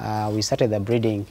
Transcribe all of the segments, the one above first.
We started the breeding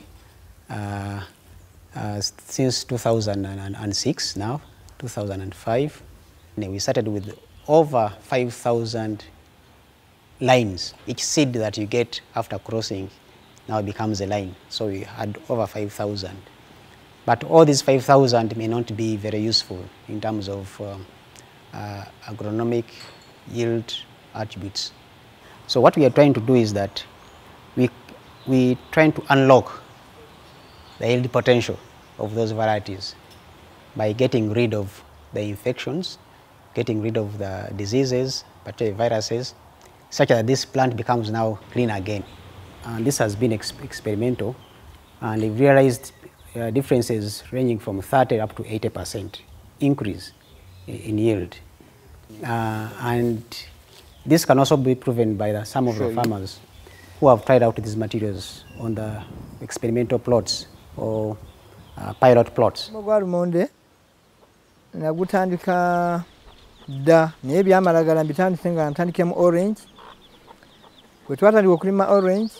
since 2006 now, 2005. We started with over 5,000 lines. Each seed that you get after crossing now becomes a line. So we had over 5,000. But all these 5,000 may not be very useful in terms of agronomic yield attributes. So what we are trying to do is that we trying to unlock the yield potential of those varieties by getting rid of the infections, getting rid of the diseases, particularly viruses, such that this plant becomes now clean again. And this has been experimental, and we've realized differences ranging from 30 up to 80% increase in yield. And this can also be proven by some of the farmers who have tried out these materials on the experimental plots or pilot plots. Nagutandika da naye byamalagala mbitandise nga ntandikemu orange. Bwe twatandika okulima orange,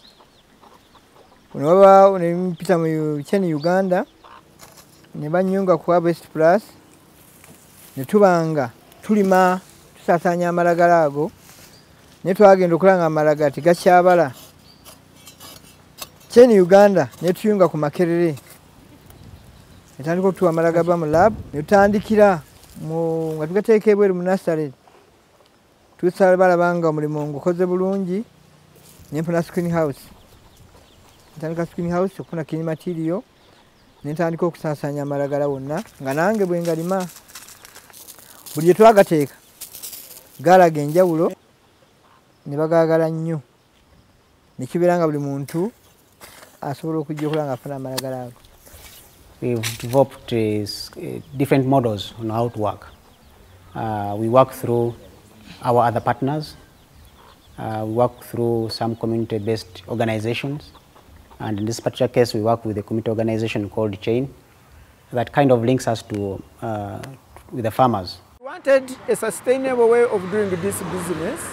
waba mpita mu Cheni Uganda, ne banyunga ku Harvest Plus, ne tubanga tulima tusasanya amalagala ago, ne twagenda okulanga amalagala tegakyabala. Cheni Uganda ne tuyunga ku Makerere, ne tandika okutuwa amalagala mu lab, ne tutandikira nga tugateeka ebweru mu nursery. Balaba nga omulimu ngukoze bulungi, ne mpona screen house. Ntandika screen house okufuna clean material, ne ntandika okusaasanya amalagala wonna nga nange bwe ngalima. Buli gye twagateeka galaga enjawulo, ne bagaagala nnyo, ne kibeera nga buli muntu asobola okujja okulaba ng'afuna amalagala ago. We've developed different models on how to work. We work through our other partners. We work through some community-based organizations. And in this particular case, we work with a community organization called Chain that kind of links us to with the farmers. We wanted a sustainable way of doing this business.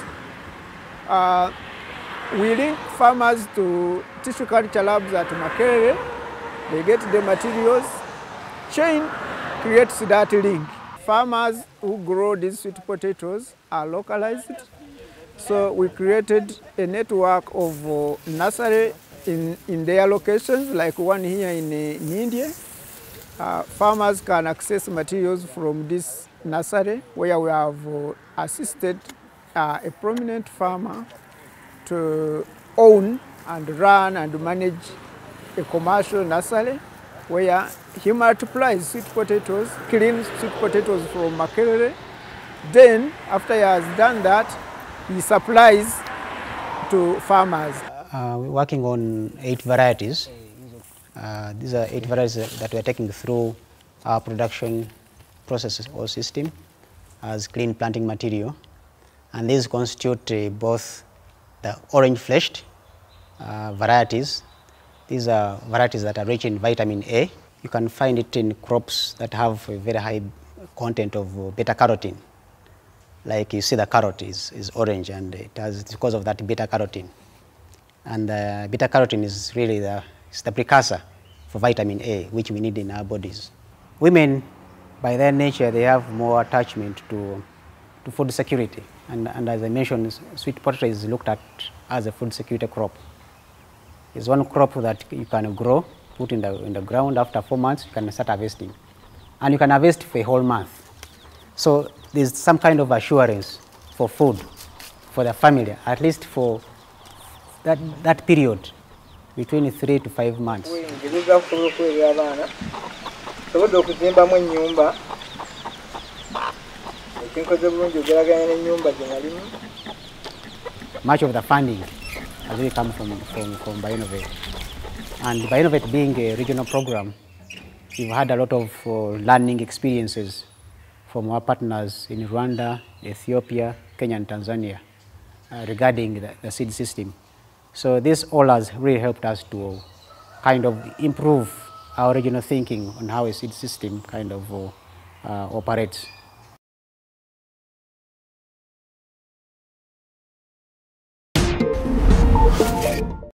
We link farmers to tissue culture labs at Makerere. They get the materials. Chain creates that link. Farmers who grow these sweet potatoes are localized. So we created a network of nursery in their locations, like one here in India. Farmers can access materials from this nursery, where we have assisted a prominent farmer to own and run and manage a commercial nursery where he multiplies sweet potatoes, clean sweet potatoes from Makerere. Then, after he has done that, he supplies to farmers. We're working on 8 varieties. These are 8 varieties that we're taking through our production process or system as clean planting material. And these constitute both the orange-fleshed varieties. These are varieties that are rich in vitamin A. You can find it in crops that have a very high content of beta-carotene. Like you see, the carrot is orange, and it's because of that beta-carotene. And beta-carotene is really the precursor for vitamin A, which we need in our bodies. Women, by their nature, they have more attachment to food security. And as I mentioned, sweet potato is looked at as a food security crop. It's one crop that you can grow, put in the ground. After 4 months, you can start harvesting. And you can harvest for a whole month. So there's some kind of assurance for food, for the family, at least for that period, between 3 to 5 months. Much of the funding has really come from BioInnovate. And BioInnovate being a regional program, we've had a lot of learning experiences from our partners in Rwanda, Ethiopia, Kenya and Tanzania regarding the seed system. So this all has really helped us to kind of improve our regional thinking on how a seed system kind of operates.